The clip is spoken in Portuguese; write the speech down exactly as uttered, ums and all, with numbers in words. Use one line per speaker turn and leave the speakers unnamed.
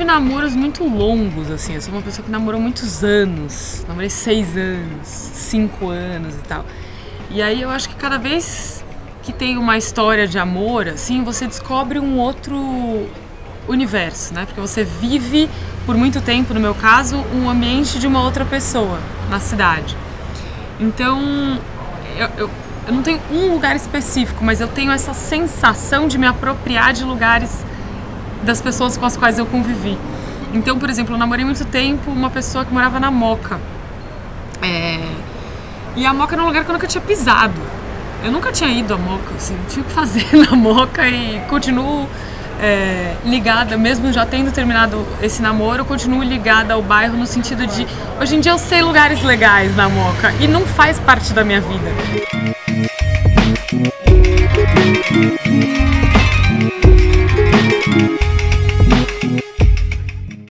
namoros muito longos, assim. Eu sou uma pessoa que namorou muitos anos. Namorei seis anos, cinco anos e tal. E aí eu acho que cada vez que tem uma história de amor, assim, você descobre um outro universo, né? Porque você vive por muito tempo, no meu caso, um ambiente de uma outra pessoa na cidade. Então, eu, eu, eu não tenho um lugar específico, mas eu tenho essa sensação de me apropriar de lugares das pessoas com as quais eu convivi. Então, por exemplo, eu namorei muito tempo uma pessoa que morava na Moca. É... E a Moca era um lugar que eu nunca tinha pisado. Eu nunca tinha ido à Moca, assim, não tinha o que fazer na Moca e continuo é, ligada, mesmo já tendo terminado esse namoro, eu continuo ligada ao bairro no sentido de, hoje em dia eu sei lugares legais na Moca e não faz parte da minha vida.